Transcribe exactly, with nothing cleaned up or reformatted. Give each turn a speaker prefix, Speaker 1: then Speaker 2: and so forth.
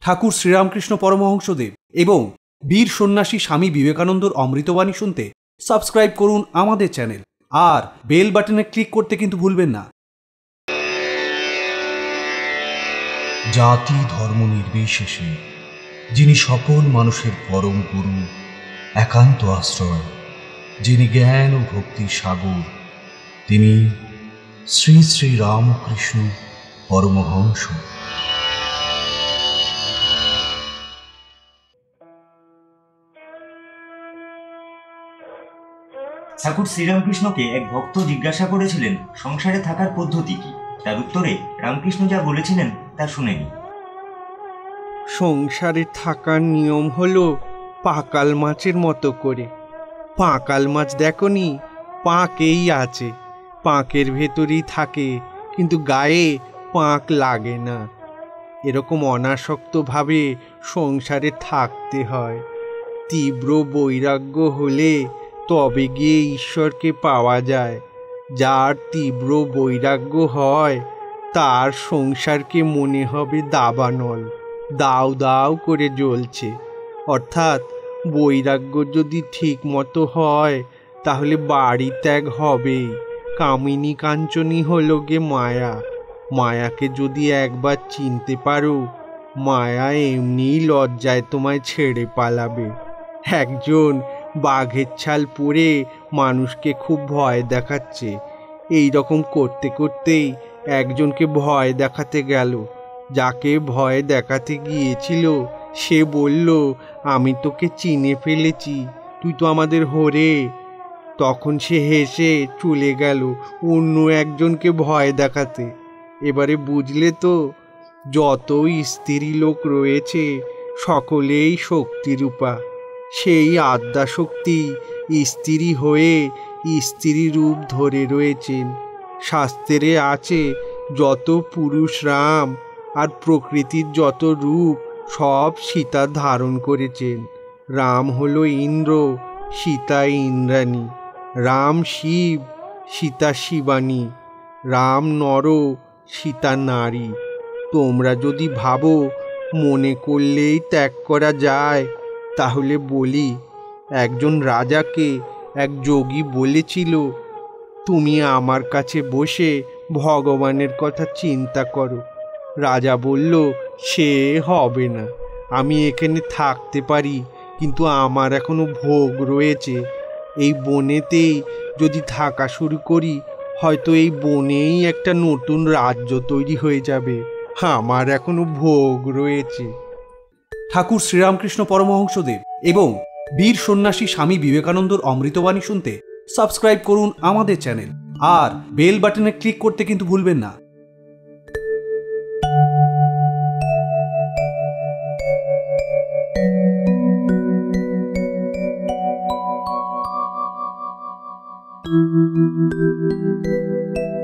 Speaker 1: ঠাকুর শ্রীরামকৃষ্ণ পরমহংসদেব এবং বীর সন্ন্যাসী স্বামী বিবেকানন্দর অমৃতবাণী শুনতে সাবস্ক্রাইব করুন আমাদের চ্যানেল আর বেল বাটনে ক্লিক করতে কিন্তু ভুলবেন না।
Speaker 2: জাতি ধর্ম নির্বিশেষে যিনি সকল মানুষের পরম গুরু, একান্ত আশ্রয়, যিনি জ্ঞান ও ভক্তির সাগর, তিনি শ্রী শ্রী রামকৃষ্ণ পরমহংস।
Speaker 3: ঠাকুর শ্রীরামকৃষ্ণকে এক ভক্ত জিজ্ঞাসা করেছিলেন সংসারে থাকার পদ্ধতি কি। তার উত্তরে রামকৃষ্ণ যা বলেছিলেন তা শুনে নি।
Speaker 4: সংসারে থাকার নিয়ম হলো পাকাল মাছের মতো করে। পাকাল মাছ দেখনি, পাঁকেই আছে, পাঁকের ভেতরেই থাকে, কিন্তু গায়ে পাঁক লাগে না। এরকম অনাসক্তভাবে সংসারে থাকতে হয়। তীব্র বৈরাগ্য হলে তবে গিয়ে ঈশ্বরকে পাওয়া যায়। যার তীব্র বৈরাগ্য হয় তার সংসারকে মনে হবে দাবানল, দাউ দাউ করে জ্বলছে। অর্থাৎ বৈরাগ্য যদি ঠিক মতো হয় তাহলে বাড়ি ত্যাগ হবেই। কামিনী কাঞ্চনী হলো গে মায়া। মায়াকে যদি একবার চিনতে পারো, মায়া এমনিই লজ্জায় তোমায় ছেড়ে পালাবে। একজন বাঘের ছাল পরে মানুষকে খুব ভয় দেখাচ্ছে। এই রকম করতে করতেই একজনকে ভয় দেখাতে গেল। যাকে ভয় দেখাতে গিয়েছিল সে বলল, আমি তোকে চিনে ফেলেছি, তুই তো আমাদের হরে। তখন সে হেসে চলে গেল অন্য একজনকে ভয় দেখাতে। এবারে বুঝলে তো, যত স্ত্রী লোক রয়েছে সকলেই শক্তিরূপা। সেই আদ্যাশক্তি স্ত্রী হয়ে স্ত্রী রূপ ধরে রয়েছেন। শাস্ত্রে আছে, যত পুরুষ রাম আর প্রকৃতির যত রূপ সব সীতা ধারণ করেছেন। রাম হলো ইন্দ্র, সীতা ইন্দ্রাণী। রাম শিব, সীতা শিবানী। রাম নর, সীতা নারী। তোমরা যদি ভাবো মনে করলেই ত্যাগ করা যায়, তাহলে বলি, একজন রাজাকে এক যোগী বলেছিল, তুমি আমার কাছে বসে ভগবানের কথা চিন্তা করো। রাজা বলল, সে হবে না, আমি এখানে থাকতে পারি, কিন্তু আমার এখনো ভোগ রয়েছে। এই বনেতেই যদি থাকা শুরু করি, হয়তো এই বনেই একটা নতুন রাজ্য তৈরি হয়ে যাবে। আমার এখনো ভোগ রয়েছে।
Speaker 1: ঠাকুর শ্রীরামকৃষ্ণ পরমহংসদেব এবং বীর সন্ন্যাসী স্বামী বিবেকানন্দর অমৃতবাণী শুনতে সাবস্ক্রাইব করুন আমাদের চ্যানেল আর বেল বাটনে ক্লিক করতে কিন্তু ভুলবেন না।
Speaker 5: Thank you.